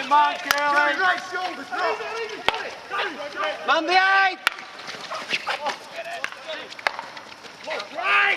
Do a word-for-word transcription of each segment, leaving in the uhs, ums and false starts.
Curly, man, Curly. Right shoulders, no. Man the eight. Right.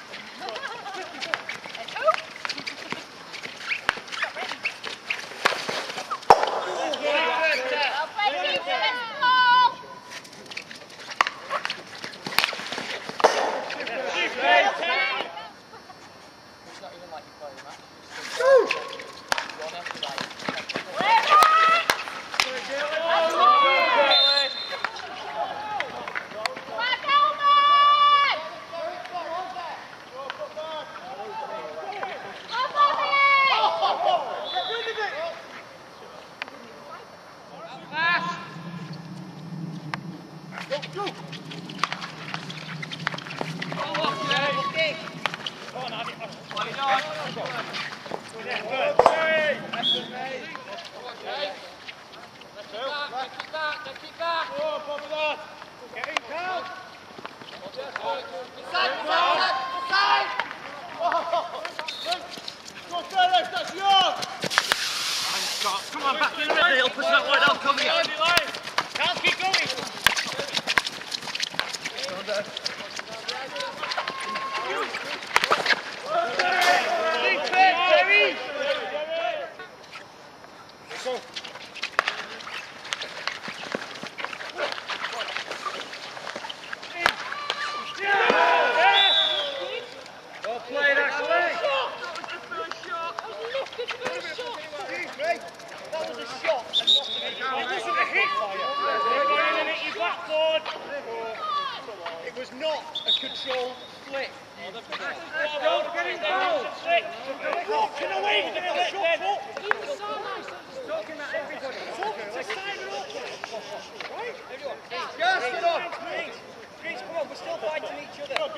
Come on, back in the middle, it'll push that wide, I'll cover you. Can't keep going. Well played, actually. That was a shot and not a hit. It wasn't a hit fire. It was not a controlled flick. Don't get involved. Walking away with the shot foot. He was so nice. He's talking about everybody. Talking to Simon up. Right? Everyone. Yes, get on. Greece, Greece, come on, we're still fighting each other. Go,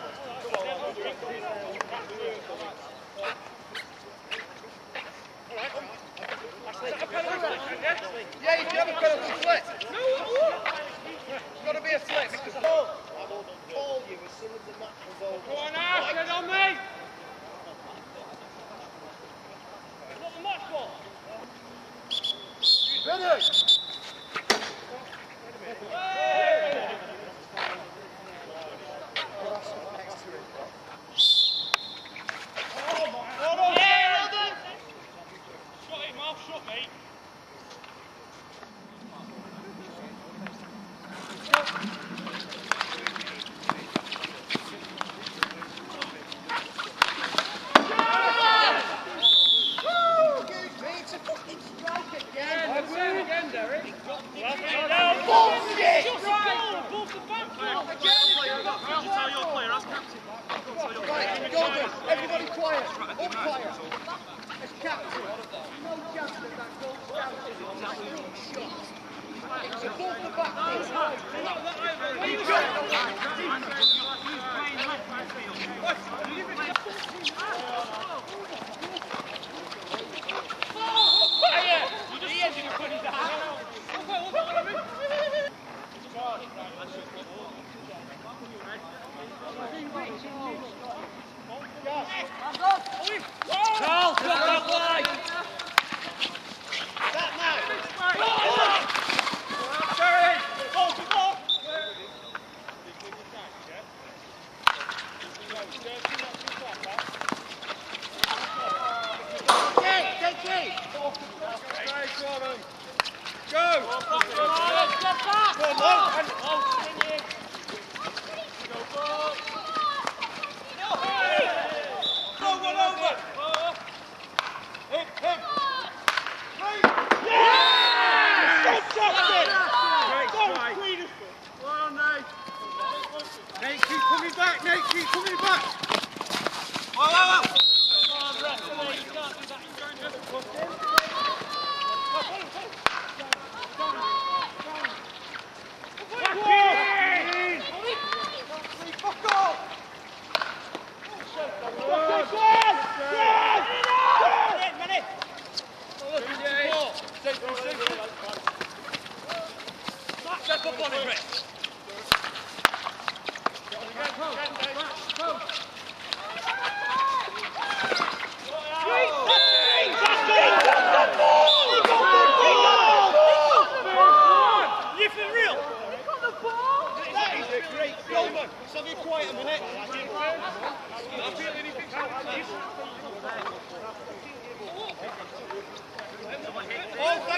Yeah, you can have a penalty flick. It's got to be a flick because I will call you as soon as the match is over. Go on, Ash, get on me. What the match was? Finish. Everybody quiet, umpire, as captain, no chance that that goal counted. It was a strong shot. It was above the back. Charles, drop that wide. That now. Sorry. Go, go. Take, take it. Go. Let's get back. Go, Mo. Go one over. Hit, hit. Well, Nate. Nate, keep coming back. Nate, keep coming back. Whoa, whoa, whoa. Fuck off! Step up on it, Rick. He's got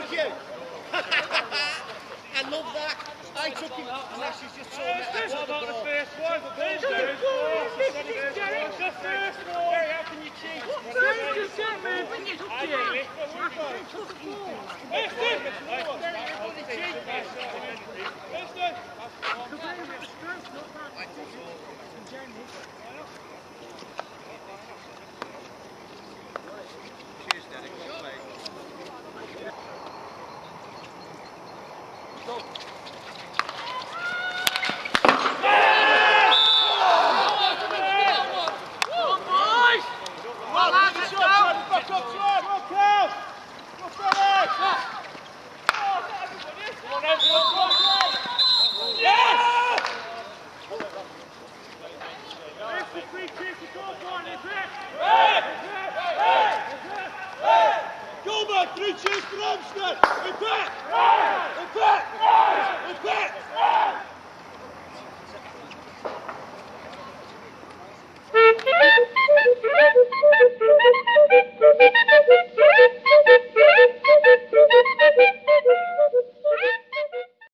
Thank you. I love that. I took him unless he's just told me I What took the about the ball. first one? The first one. The first one. How can you cheat? Just get me. Bring it up to you. Cheers, Daddy. Well played. Go. Golborne, three cheers for Urmston! Impact! Impact! Impact!